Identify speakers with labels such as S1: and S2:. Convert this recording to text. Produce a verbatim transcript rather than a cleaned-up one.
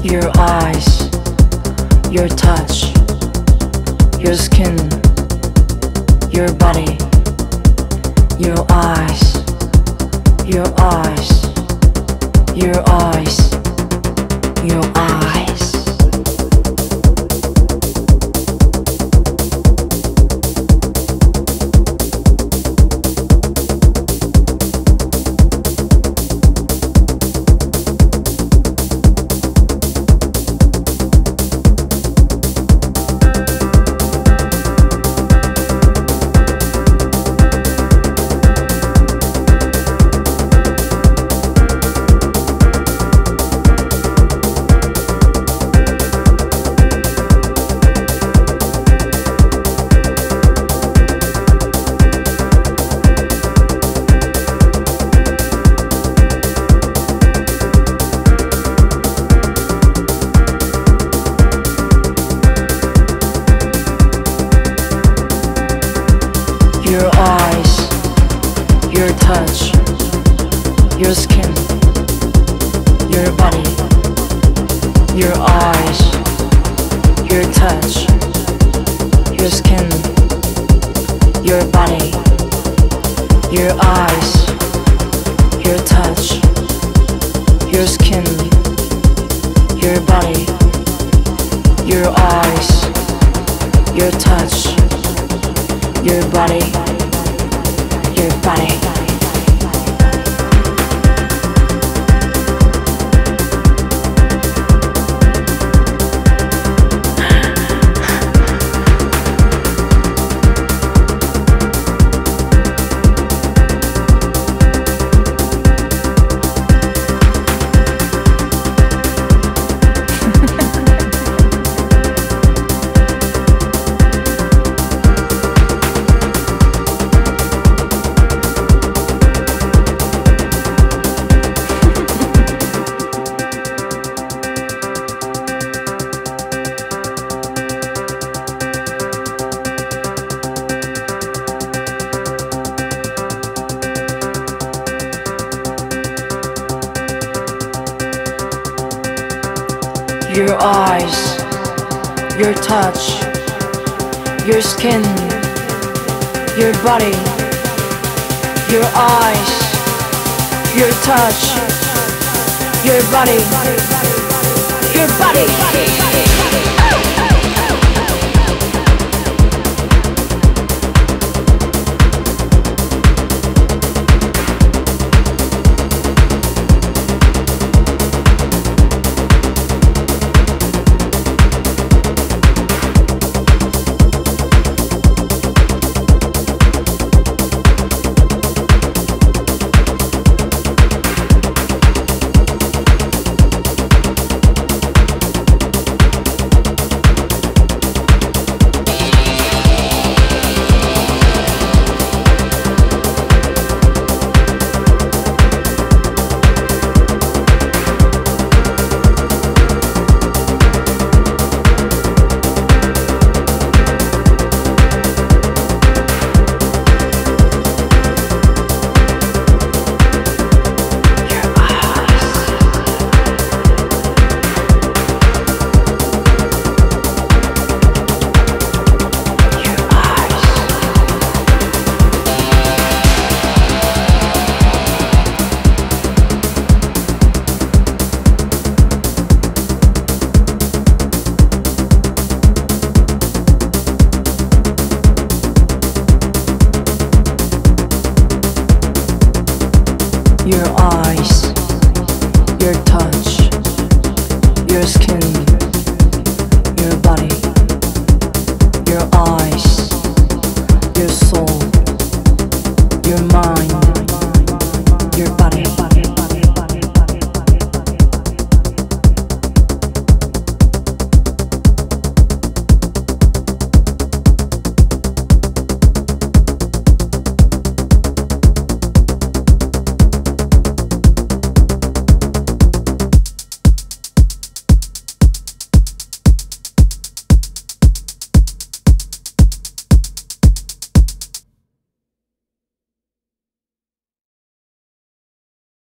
S1: Your eyes, your touch, your skin, your body, your eyes, your eyes, your eyes, your eyes. Your eyes, your touch, your skin, your body, your eyes, your touch, your skin, your body, your eyes, your touch, your skin, your body, your eyes, your touch, your body, your body. Your eyes, your touch, your skin, your body, your eyes, your touch, your body, your body. Your eyes, your touch, your skin, your body, your eyes, your soul.